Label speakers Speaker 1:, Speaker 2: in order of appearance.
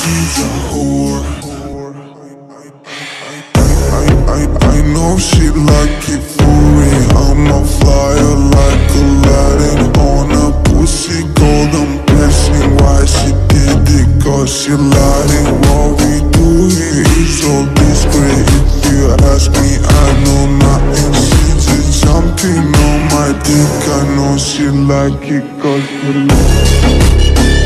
Speaker 1: she's a whore. I know she like it for real. I'm a flyer like Aladdin on a pussy golden blessing. Why she did it? Cause she lying. What we do here is so discreet. If you ask me, I know nothing. She just jumping on my dick. I know she like it cause she like it.